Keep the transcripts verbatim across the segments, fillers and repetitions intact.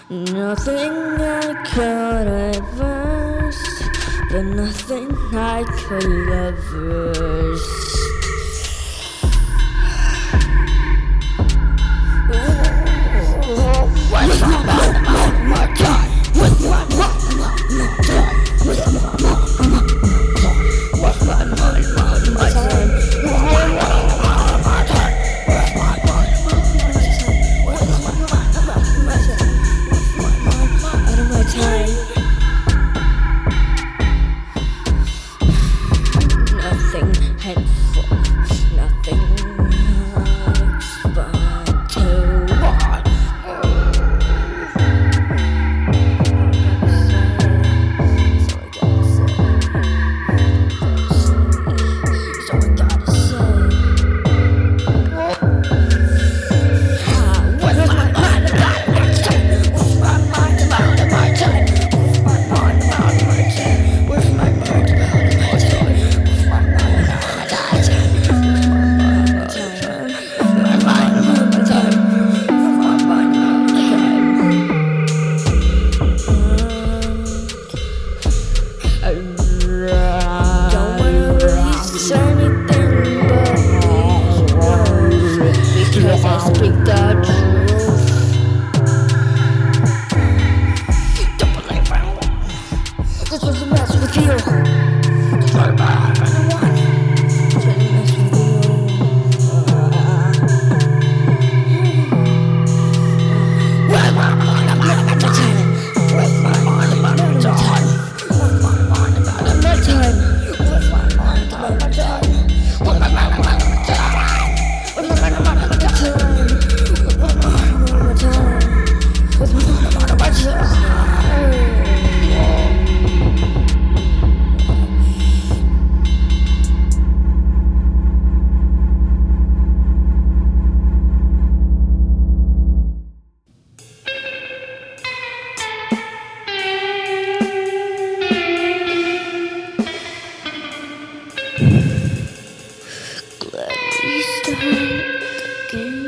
Nothing I could reverse, but nothing I could reverse. With my mind, my, my time. With my mind, my, my time. With my mind, my, with my mind, my, my time. With my mind, my time. With my mind, with my mind, my time. Out of my time. Nothing henceforth, nothing hurts but to walk. So I gotta say, with my mind about my time, with my mind about my time, with my mind about my time, with my mind about my time, with my mind about my time, with my mind about my time, with my mind about my time. Don't wanna release anything but these words, because I speak the truth. Don't believe me. This was a mess with you. This was a mess with you. This was a mess with you. With my mind about my time. With my mind about my time. With my mind about my time. With my mind about my time. With my mind about my time. With my mind about my time. With my mind about my time. With my mind about my time. Glad we started the game.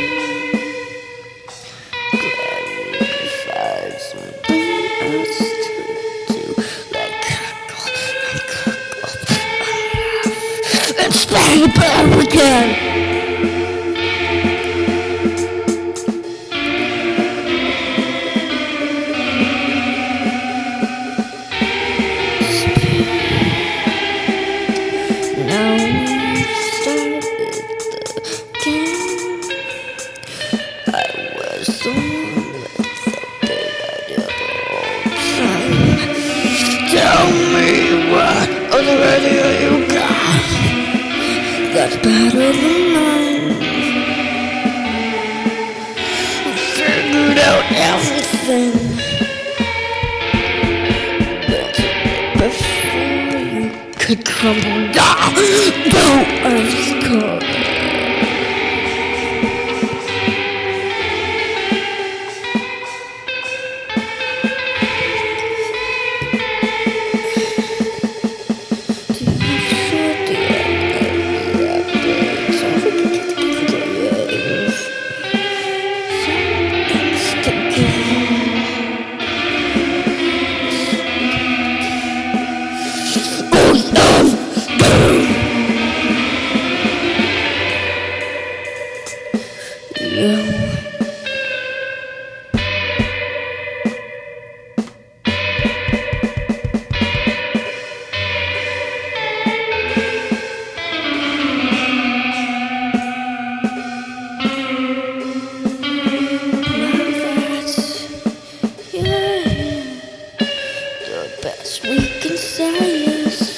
Glad we could find something else to do, like cuddle and cuddle and stay back again. Now we've started the game. I was the one with the big idea the whole time. Tell me what other idea you got that's better than mine. Figured out everything, but before you could crumble down, no earth's core. Best we can say is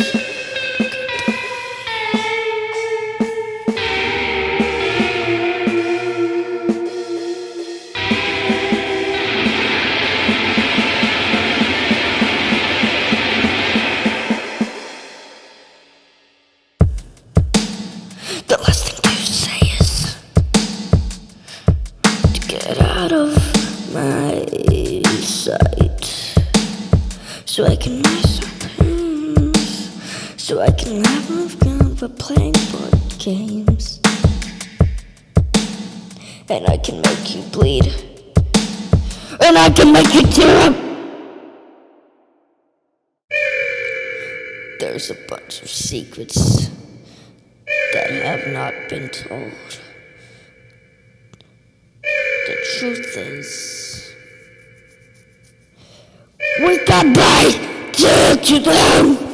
the last thing to say is to get out of my sight, so I can buy some things, so I can have a fun for playing board games, and I can make you bleed. and I can make you tear up. There's a bunch of secrets that have not been told. The truth is, we got by to them.